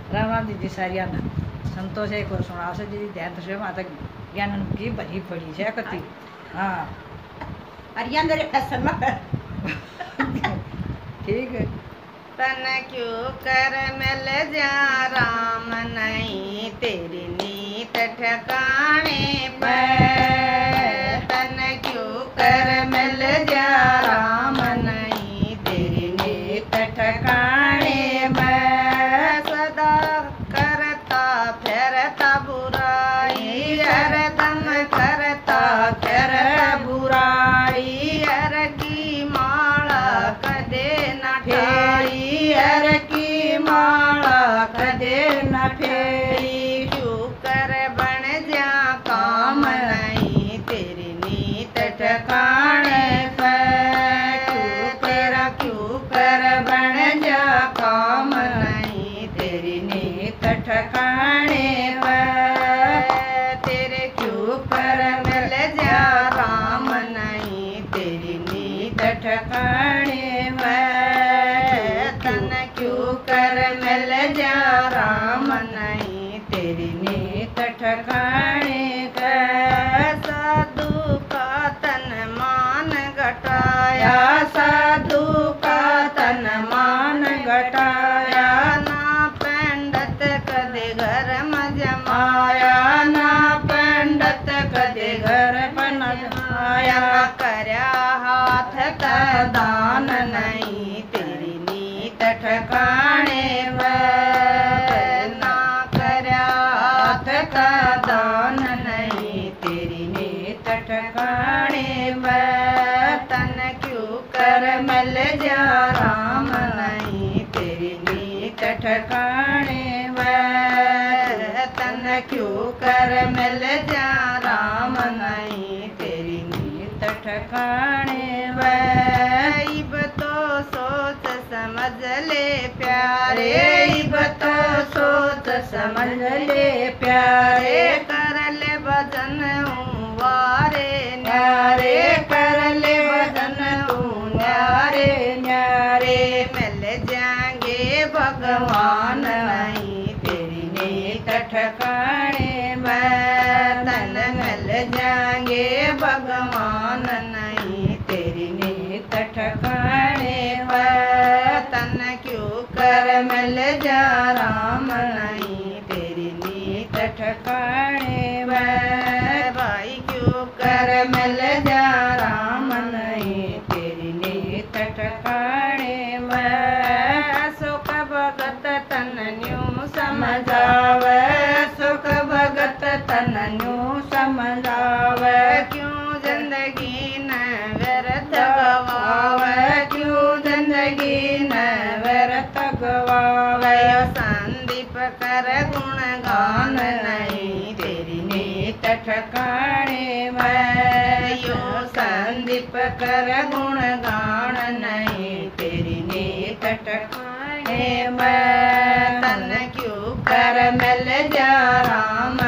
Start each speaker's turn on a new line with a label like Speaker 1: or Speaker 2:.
Speaker 1: रामा दीदी सारिया ना संतोष है को सुनाव से दीदी ध्यान से माता ज्ञान की भरी पड़ी है कति हाँ
Speaker 2: अरिया मेरे फसल में
Speaker 1: ठीक है।
Speaker 3: तन क्यों कर मिल जा राम नहीं तेरी नीत ठिकाने पर। तन क्यों कर मिल जा राम नहीं तेरी नीत ठिकाने में। सदा करता फिरता बुराई हरदम करता फिरता बुराई। हर की माला कदे न फेरी हर की माला कदे न फेरी। क्यों कर बन जा काम नहीं तेरी नीत ठिकाने पर। तेरा क्यों कर बन जा काम नहीं तेरी नीत ठिकाने पर। तेरे क्यों कर मिल जा राम नहीं तेरी नीत ठिकाने में। तन क्यों कर मिल जा राम नहीं तेरी नीत ठिकाने का। साधु का तन मान घटाया साधु का तन मान घटाया। ना पंडित कदे घर में जमाया ना पंडित कदे घर में जमाया। करया हाथ का दान नहीं तेरी नीत ठिकाने में। ना करया हाथ का दान नहीं तेरी नीत ठिकाने में। तन क्यों कर मिल जा राम नहीं तेरी नीत ठिकाने में। तन क्यों कर मिल जा राम नहीं तेरी नीत ठिकाने में। इब तो सोच समझ ले प्यारे इब तो सोच समझ ले प्यारे। कर ले भजन वारे न्यारे कर ले भजन न्यारे न्यारे। मिल जाएंगे भगवान नहीं तेरी नीत ठिकाने में। तन मिल जाएंगे भगवान नहीं तेरी नीत ठिकाने में। तन क्यों कर मिल जा राम नहीं तेरी नीत ठिकाने में। भाई क्यों कर मिल जा राम नहीं तेरी नीत ठिकाने में। सुख भगत तन न्यू समझावे सुख भगत तन न्यू समझावे। क्यों जिंदगी न व्यर्थ गवावे क्यों जिंदगी न व्यर्थ गवावे। संदीप कर गुण गान नहीं तेरी नीत ठिकाने में। यो संदीप कर गुण गान नहीं तेरी नीत ठिकाने में। तन क्यों कर मिल जा राम